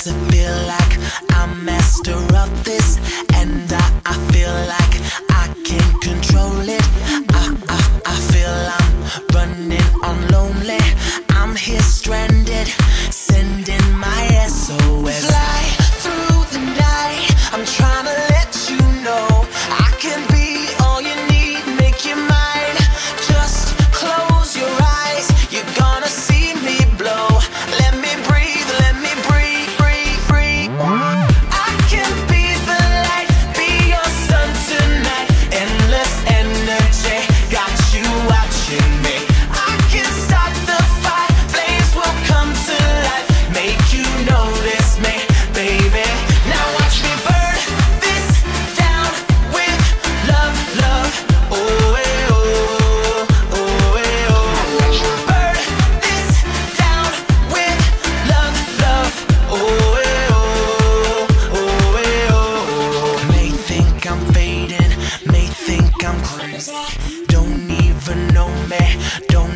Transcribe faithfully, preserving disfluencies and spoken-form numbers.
to feel like I'm master of this, and I, I feel like I can control it. I, I, I feel I'm running on lonely. I'm here stranded, sending my S O S. Fly through the night, I'm trying to let you know I can be all you need, make you mine. Just close your eyes, you're gonna see me blow. Let me breathe, let me breathe, breathe, breathe. I can be the light, be your sun tonight. Endless energy, got you watching me. I can start the fire, flames will come to life, make you notice me, baby. Now watch me burn this down with love, love. Oh, eh, oh, oh, eh, oh. Burn this down with love, love. Oh, eh, oh, oh, eh, oh. May think I'm fading, may think I'm crazy. Don't even know me, don't